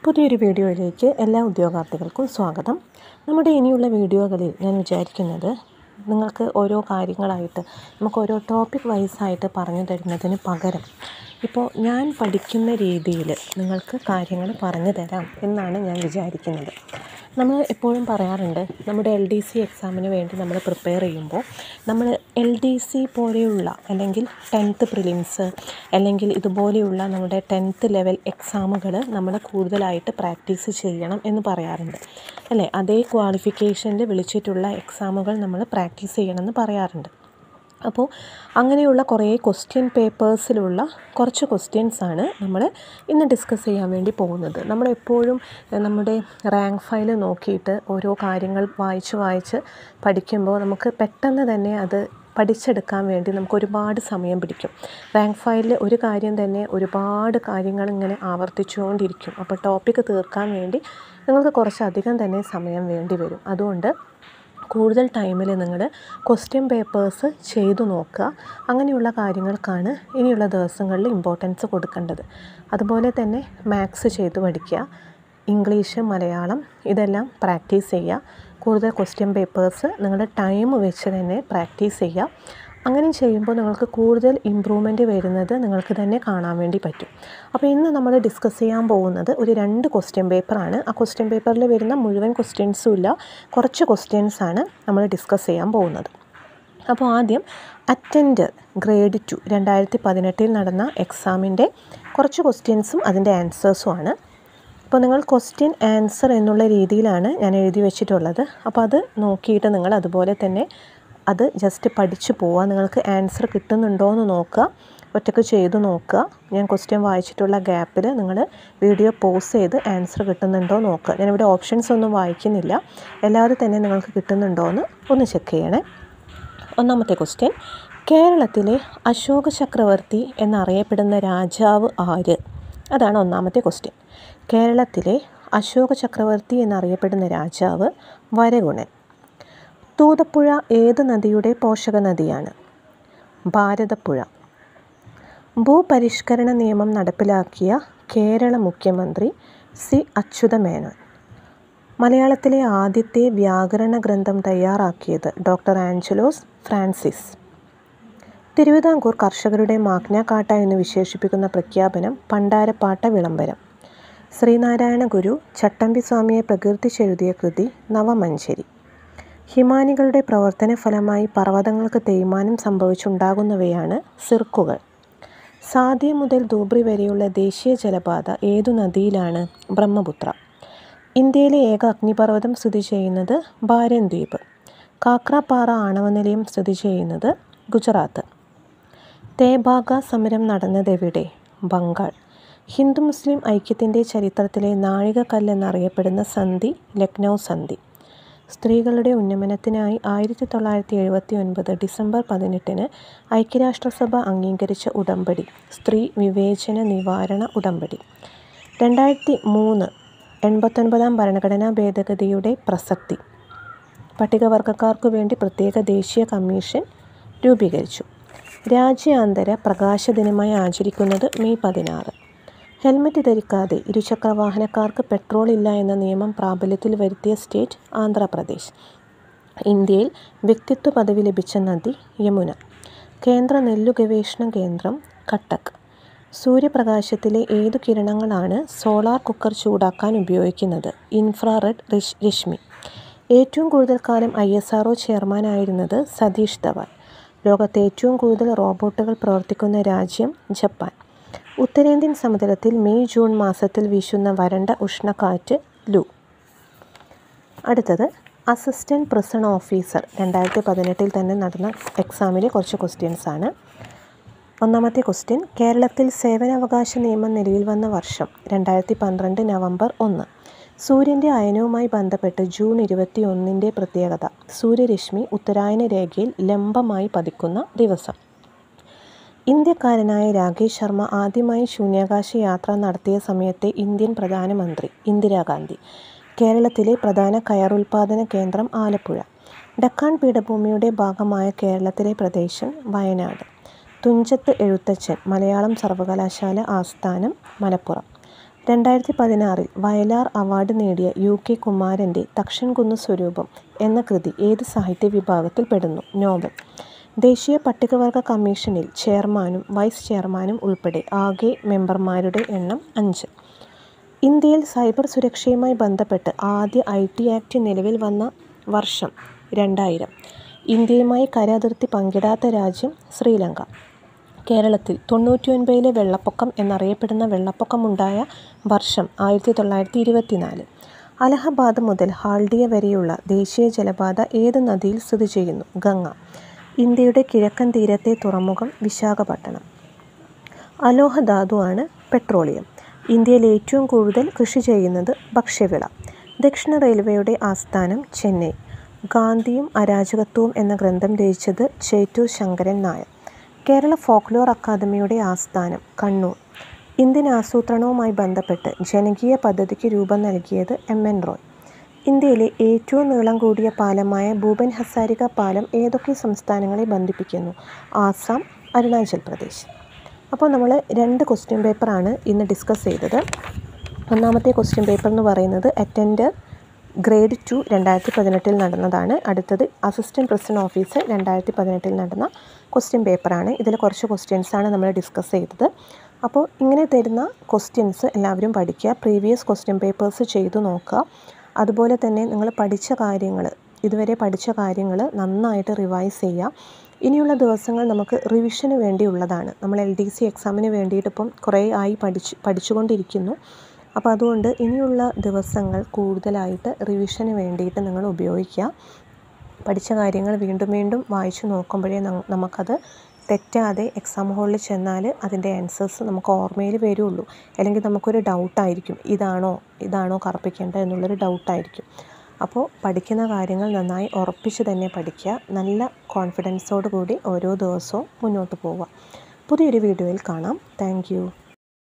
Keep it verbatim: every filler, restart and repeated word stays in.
പുതിയൊരു വീഡിയോയിലേക്ക് എല്ലാ ഉദ്യോഗാർത്ഥികൾക്കും സ്വാഗതം. നമ്മുടെ ഇനിയുള്ള വീഡിയോകളിൽ ഞാൻ വിചാരിക്കുന്നത് നിങ്ങൾക്ക് ഓരോ കാര്യങ്ങളായിട്ട് നമുക്ക് ഓരോ ടോപ്പിക് വൈസായിട്ട് പറഞ്ഞു തരുന്നതിന് പകരം ഇപ്പോൾ ഞാൻ പഠിക്കുന്ന രീതിയിൽ നിങ്ങൾക്ക് കാര്യങ്ങൾ പറഞ്ഞു തരാം എന്നാണ് ഞാൻ വിചാരിക്കുന്നത്. നമ്മൾ എപ്പോഴും പറയാറുണ്ട്, നമ്മുടെ എൽ ഡി സി എക്സാമിന് വേണ്ടി നമ്മൾ പ്രിപ്പയർ ചെയ്യുമ്പോൾ നമ്മൾ എൽ ഡി സി പോലെയുള്ള അല്ലെങ്കിൽ ടെൻത്ത് പ്രിലിംസ് അല്ലെങ്കിൽ ഇതുപോലെയുള്ള നമ്മുടെ ടെൻത്ത് ലെവൽ എക്സാമുകൾ നമ്മൾ കൂടുതലായിട്ട് പ്രാക്ടീസ് ചെയ്യണം എന്ന് പറയാറുണ്ട് അല്ലേ. അതേ ക്വാളിഫിക്കേഷനിൽ വിളിച്ചിട്ടുള്ള എക്സാമുകൾ നമ്മൾ പ്രാക്ടീസ് ചെയ്യണമെന്ന് പറയാറുണ്ട്. അപ്പോൾ അങ്ങനെയുള്ള കുറേ ക്വസ്റ്റ്യൻ പേപ്പേഴ്സിലുള്ള കുറച്ച് ക്വസ്റ്റ്യൻസാണ് നമ്മൾ ഇന്ന് ഡിസ്കസ് ചെയ്യാൻ വേണ്ടി പോകുന്നത്. നമ്മളെപ്പോഴും നമ്മുടെ റാങ്ക് ഫയൽ നോക്കിയിട്ട് ഓരോ കാര്യങ്ങൾ വായിച്ച് വായിച്ച് പഠിക്കുമ്പോൾ നമുക്ക് പെട്ടെന്ന് തന്നെ അത് പഠിച്ചെടുക്കാൻ വേണ്ടി നമുക്ക് ഒരുപാട് സമയം പിടിക്കും. റാങ്ക് ഫയലിൽ ഒരു കാര്യം തന്നെ ഒരുപാട് കാര്യങ്ങൾ ഇങ്ങനെ ആവർത്തിച്ചുകൊണ്ടിരിക്കും. അപ്പോൾ ടോപ്പിക്ക് തീർക്കാൻ വേണ്ടി നിങ്ങൾക്ക് കുറച്ചധികം തന്നെ സമയം വേണ്ടി വരും. അതുകൊണ്ട് കൂടുതൽ ടൈമിൽ നിങ്ങൾ ക്വസ്റ്റ്യൻ പേപ്പേഴ്സ് ചെയ്തു നോക്കുക. അങ്ങനെയുള്ള കാര്യങ്ങൾക്കാണ് ഇനിയുള്ള ദിവസങ്ങളിൽ ഇമ്പോർട്ടൻസ് കൊടുക്കേണ്ടത്. അതുപോലെ തന്നെ മാത്സ് ചെയ്ത് പഠിക്കുക, ഇംഗ്ലീഷ്, മലയാളം ഇതെല്ലാം പ്രാക്ടീസ് ചെയ്യുക. കൂടുതൽ ക്വസ്റ്റ്യൻ പേപ്പേഴ്സ് നിങ്ങളുടെ ടൈം വെച്ച് തന്നെ പ്രാക്ടീസ് ചെയ്യുക. അങ്ങനെ ചെയ്യുമ്പോൾ നിങ്ങൾക്ക് കൂടുതൽ ഇമ്പ്രൂവ്മെൻറ്റ് വരുന്നത് നിങ്ങൾക്ക് തന്നെ കാണാൻ വേണ്ടി പറ്റും. അപ്പോൾ ഇന്ന് നമ്മൾ ഡിസ്കസ് ചെയ്യാൻ പോകുന്നത് ഒരു രണ്ട് ക്വസ്റ്റ്യൻ പേപ്പറാണ്. ആ ക്വസ്റ്റ്യൻ പേപ്പറിൽ വരുന്ന മുഴുവൻ ക്വസ്റ്റ്യൻസും ഇല്ല, കുറച്ച് ക്വസ്റ്റ്യൻസാണ് നമ്മൾ ഡിസ്കസ് ചെയ്യാൻ പോകുന്നത്. അപ്പോൾ ആദ്യം അറ്റൻഡർ ഗ്രേഡ് ടു രണ്ടായിരത്തി പതിനെട്ടിൽ നടന്ന എക്സാമിൻ്റെ കുറച്ച് ക്വസ്റ്റ്യൻസും അതിൻ്റെ ആൻസേഴ്സുമാണ്. അപ്പോൾ നിങ്ങൾ ക്വസ്റ്റ്യൻ ആൻസർ എന്നുള്ള രീതിയിലാണ് ഞാൻ എഴുതി വെച്ചിട്ടുള്ളത്. അപ്പോൾ അത് നോക്കിയിട്ട് നിങ്ങൾ അതുപോലെ തന്നെ അത് ജസ്റ്റ് പഠിച്ചു പോവുക. നിങ്ങൾക്ക് ആൻസർ കിട്ടുന്നുണ്ടോ എന്ന് നോക്കുക, ഒറ്റയ്ക്ക് ചെയ്ത് നോക്കുക. ഞാൻ ക്വസ്റ്റ്യൻ വായിച്ചിട്ടുള്ള ഗ്യാപ്പിൽ നിങ്ങൾ വീഡിയോ പോസ് ചെയ്ത് ആൻസർ കിട്ടുന്നുണ്ടോ നോക്കുക. ഞാനിവിടെ ഓപ്ഷൻസ് ഒന്നും വായിക്കുന്നില്ല, അല്ലാതെ തന്നെ നിങ്ങൾക്ക് കിട്ടുന്നുണ്ടോ എന്ന് ഒന്ന് ചെക്ക് ചെയ്യണേ. ഒന്നാമത്തെ ക്വസ്റ്റ്യൻ, കേരളത്തിലെ അശോക ചക്രവർത്തി എന്നറിയപ്പെടുന്ന രാജാവ് ആര്? അതാണ് ഒന്നാമത്തെ ക്വസ്റ്റ്യൻ. കേരളത്തിലെ അശോക ചക്രവർത്തി എന്നറിയപ്പെടുന്ന രാജാവ് വരഗുണൻ. തൂതപ്പുഴ ഏത് നദിയുടെ പോഷക നദിയാണ്? ഭാരതപ്പുഴ. ഭൂപരിഷ്കരണ നിയമം നടപ്പിലാക്കിയ കേരള മുഖ്യമന്ത്രി സി അച്യുതമേനോൻ. മലയാളത്തിലെ ആദ്യത്തെ വ്യാകരണ ഗ്രന്ഥം തയ്യാറാക്കിയത് ഡോക്ടർ ആഞ്ചലോസ് ഫ്രാൻസിസ്. തിരുവിതാംകൂർ കർഷകരുടെ മാഗ്ന കാർട്ട എന്ന് വിശേഷിപ്പിക്കുന്ന പ്രഖ്യാപനം പണ്ടാരപ്പാട്ട വിളംബരം. ശ്രീനാരായണ ഗുരു ചട്ടമ്പിസ്വാമിയെ പ്രകീർത്തിച്ചെഴുതിയ കൃതി നവമഞ്ചരി. ഹിമാനികളുടെ പ്രവർത്തന ഫലമായി പർവ്വതങ്ങൾക്ക് തേയ്മാനം സംഭവിച്ചുണ്ടാകുന്നവയാണ് സിർക്കുകൾ. സാധ്യ മുതൽ ധൂബ്രി വരെയുള്ള ദേശീയ ജലപാത ഏതു നദിയിലാണ്? ബ്രഹ്മപുത്ര. ഇന്ത്യയിലെ ഏക അഗ്നിപർവ്വതം സ്ഥിതി ചെയ്യുന്നത് ബാരൻ ദ്വീപ്. കാക്രാപാറ ആണവ നിലയം സ്ഥിതി ചെയ്യുന്നത് ഗുജറാത്ത്. തേഭാഗ സമരം നടന്നതെവിടെ? ബംഗാൾ. ഹിന്ദു മുസ്ലിം ഐക്യത്തിൻ്റെ ചരിത്രത്തിലെ നാഴികക്കല്ലെന്നറിയപ്പെടുന്ന സന്ധി ലക്നൗ സന്ധി. സ്ത്രീകളുടെ ഉന്നമനത്തിനായി ആയിരത്തി തൊള്ളായിരത്തി എഴുപത്തി ഒൻപത് ഡിസംബർ പതിനെട്ടിന് ഐക്യരാഷ്ട്രസഭ അംഗീകരിച്ച ഉടമ്പടി സ്ത്രീ വിവേചന നിവാരണ ഉടമ്പടി. രണ്ടായിരത്തി മൂന്ന് എൺപത്തൊൻപതാം ഭരണഘടനാ ഭേദഗതിയുടെ പ്രസക്തി. പട്ടികവർഗക്കാർക്കു വേണ്ടി പ്രത്യേക ദേശീയ കമ്മീഷൻ രൂപീകരിച്ചു. രാജ്യാന്തര പ്രകാശ ദിനമായി ആചരിക്കുന്നത് മെയ് പതിനാറ്. ഹെൽമറ്റ് ധരിക്കാതെ ഇരുചക്രവാഹനക്കാർക്ക് പെട്രോൾ ഇല്ല എന്ന നിയമം പ്രാബല്യത്തിൽ വരുത്തിയ സ്റ്റേറ്റ് ആന്ധ്രാപ്രദേശ്. ഇന്ത്യയിൽ വ്യക്തിത്വ പദവി ലഭിച്ച നദി യമുന. കേന്ദ്ര നെല്ലു ഗവേഷണ കേന്ദ്രം കട്ടക്ക്. സൂര്യപ്രകാശത്തിലെ ഏതു കിരണങ്ങളാണ് സോളാർ കുക്കർ ചൂടാക്കാൻ ഉപയോഗിക്കുന്നത്? ഇൻഫ്രാറെഡ് രശ്മി. ഏറ്റവും കൂടുതൽ കാലം ഐ എസ് ആർ ഒ ചെയർമാനായിരുന്നത് സതീഷ് ധവാൻ. ലോകത്തെ ഏറ്റവും കൂടുതൽ റോബോട്ടുകൾ പ്രവർത്തിക്കുന്ന രാജ്യം ജപ്പാൻ. ഉത്തരേന്ത്യൻ സമതലത്തിൽ മെയ് ജൂൺ മാസത്തിൽ വീശുന്ന വരണ്ട ഉഷ്ണക്കാറ്റ് ലു. അടുത്തത് അസിസ്റ്റൻറ്റ് പ്രിസൺ ഓഫീസർ രണ്ടായിരത്തി പതിനെട്ടിൽ തന്നെ നടന്ന എക്സാമിലെ കുറച്ച് ക്വസ്റ്റ്യൻസാണ്. ഒന്നാമത്തെ ക്വസ്റ്റ്യൻ, കേരളത്തിൽ സേവനാവകാശ നിയമം നിലവിൽ വന്ന വർഷം? രണ്ടായിരത്തി പന്ത്രണ്ട് നവംബർ ഒന്ന്. സൂര്യൻ്റെ അയനവുമായി ബന്ധപ്പെട്ട് ജൂൺ ഇരുപത്തി ഒന്നിൻ്റെ പ്രത്യേകത? സൂര്യരശ്മി ഉത്തരായന രേഖയിൽ ലംബമായി പതിക്കുന്ന ദിവസം. ഇന്ത്യക്കാരനായ രാകേഷ് ശർമ്മ ആദ്യമായി ശൂന്യാകാശ യാത്ര നടത്തിയ സമയത്തെ ഇന്ത്യൻ പ്രധാനമന്ത്രി? ഇന്ദിരാഗാന്ധി. കേരളത്തിലെ പ്രധാന കയർ ഉൽപ്പാദന കേന്ദ്രം ആലപ്പുഴ. ഡക്കാൻ പീഠഭൂമിയുടെ ഭാഗമായ കേരളത്തിലെ പ്രദേശം വയനാട്. തുഞ്ചത്ത് എഴുത്തച്ഛൻ മലയാളം സർവകലാശാല ആസ്ഥാനം മലപ്പുറം. രണ്ടായിരത്തി പതിനാറിൽ വയലാർ അവാർഡ് നേടിയ യു കെ കുമാരൻ്റെ തക്ഷൻകുന്ന് സ്വരൂപം എന്ന കൃതി ഏത് സാഹിത്യ വിഭാഗത്തിൽ പെടുന്നു? നോവൽ. ദേശീയ പട്ടികവർഗ കമ്മീഷനിൽ ചെയർമാനും വൈസ് ചെയർമാനും ഉൾപ്പെടെ ആകെ മെമ്പർമാരുടെ എണ്ണം അഞ്ച്. ഇന്ത്യയിൽ സൈബർ സുരക്ഷയുമായി ബന്ധപ്പെട്ട് ആദ്യ ഐ ടി ആക്ട് നിലവിൽ വന്ന വർഷം രണ്ടായിരം. ഇന്ത്യയുമായി കര അതിർത്തി പങ്കിടാത്ത രാജ്യം ശ്രീലങ്ക. കേരളത്തിൽ തൊണ്ണൂറ്റി ഒൻപതിലെ വെള്ളപ്പൊക്കം എന്നറിയപ്പെടുന്ന വെള്ളപ്പൊക്കമുണ്ടായ വർഷം ആയിരത്തി തൊള്ളായിരത്തി ഇരുപത്തിനാല്. അലഹബാദ് മുതൽ ഹാൽഡിയ വരെയുള്ള ദേശീയ ജലപാത ഏത് നദിയിൽ സ്ഥിതി ചെയ്യുന്നു? ഗംഗ. ഇന്ത്യയുടെ കിഴക്കൻ തീരത്തെ തുറമുഖം വിശാഖപട്ടണം. അലോഹ ധാതുവാണ് പെട്രോളിയം. ഇന്ത്യയിൽ ഏറ്റവും കൂടുതൽ കൃഷി ചെയ്യുന്നത് ഭക്ഷ്യവിള. ദക്ഷിണ റെയിൽവേയുടെ ആസ്ഥാനം ചെന്നൈ. ഗാന്ധിയും അരാജകത്വവും എന്ന ഗ്രന്ഥം രചിച്ചത് ചേറ്റൂർ ശങ്കരൻ നായർ. കേരള ഫോക്ലോർ അക്കാദമിയുടെ ആസ്ഥാനം കണ്ണൂർ. ഇന്ത്യൻ ആസൂത്രണവുമായി ബന്ധപ്പെട്ട് ജനകീയ പദ്ധതിക്ക് രൂപം നൽകിയത് എം എൻ റോയ്. ഇന്ത്യയിലെ ഏറ്റവും നീളം കൂടിയ പാലമായ ഭൂപൻ ഹസാരിക പാലം ഏതൊക്കെ സംസ്ഥാനങ്ങളെ ബന്ധിപ്പിക്കുന്നു? ആസാം, അരുണാചൽ പ്രദേശ്. അപ്പോൾ നമ്മൾ രണ്ട് ക്വസ്റ്റ്യൻ പേപ്പറാണ് ഇന്ന് ഡിസ്കസ് ചെയ്തത്. ഒന്നാമത്തെ ക്വസ്റ്റ്യൻ പേപ്പർ എന്ന് പറയുന്നത് അറ്റൻഡർ ഗ്രേഡ് ടു രണ്ടായിരത്തി പതിനെട്ടിൽ നടന്നതാണ്. അടുത്തത് അസിസ്റ്റൻറ്റ് പ്രസിഡന്റ് ഓഫീസർ രണ്ടായിരത്തി പതിനെട്ടിൽ നടന്ന ക്വസ്റ്റ്യൻ പേപ്പറാണ്. ഇതിൽ കുറച്ച് ക്വസ്റ്റ്യൻസാണ് നമ്മൾ ഡിസ്കസ് ചെയ്തത്. അപ്പോൾ ഇങ്ങനെ തരുന്ന ക്വസ്റ്റ്യൻസ് എല്ലാവരും പഠിക്കുക. പ്രീവിയസ് ക്വസ്റ്റ്യൻ പേപ്പേഴ്സ് ചെയ്തു നോക്കുക. അതുപോലെ തന്നെ നിങ്ങൾ പഠിച്ച കാര്യങ്ങൾ ഇതുവരെ പഠിച്ച കാര്യങ്ങൾ നന്നായിട്ട് റിവൈസ് ചെയ്യുക. ഇനിയുള്ള ദിവസങ്ങൾ നമുക്ക് റിവിഷന് വേണ്ടിയുള്ളതാണ്. നമ്മൾ എൽ ഡി സി എക്സാമിന് വേണ്ടിയിട്ട് ഇപ്പം കുറേ ആയി പഠിച്ച് പഠിച്ചുകൊണ്ടിരിക്കുന്നു. അപ്പോൾ അതുകൊണ്ട് ഇനിയുള്ള ദിവസങ്ങൾ കൂടുതലായിട്ട് റിവിഷന് വേണ്ടിയിട്ട് നിങ്ങൾ ഉപയോഗിക്കുക. പഠിച്ച കാര്യങ്ങൾ വീണ്ടും വീണ്ടും വായിച്ചു നോക്കുമ്പോഴേ നമുക്കത് തെറ്റാതെ എക്സാം ഹോളിൽ ചെന്നാൽ അതിൻ്റെ ആൻസേഴ്സ് നമുക്ക് ഓർമ്മയിൽ വരുള്ളൂ. അല്ലെങ്കിൽ നമുക്കൊരു ഡൗട്ടായിരിക്കും, ഇതാണോ ഇതാണോ കറുപ്പിക്കേണ്ടത് എന്നുള്ളൊരു ഡൗട്ടായിരിക്കും. അപ്പോൾ പഠിക്കുന്ന കാര്യങ്ങൾ നന്നായി ഉറപ്പിച്ച് തന്നെ പഠിക്കുക. നല്ല കോൺഫിഡൻസോട് കൂടി ഓരോ ദിവസവും മുന്നോട്ട് പോവുക. പുതിയൊരു വീഡിയോയിൽ കാണാം. Thank U.